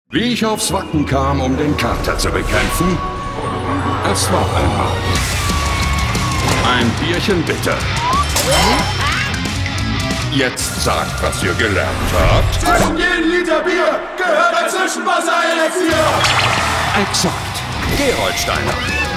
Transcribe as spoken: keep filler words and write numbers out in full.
Wie ich aufs Wacken kam, um den Kater zu bekämpfen? Es war einmal. Ein Bierchen bitte. Jetzt sagt, was ihr gelernt habt. Zwischen jedem Liter Bier gehört ein Zwischenwasserelixier. Exakt. Gerolsteiner.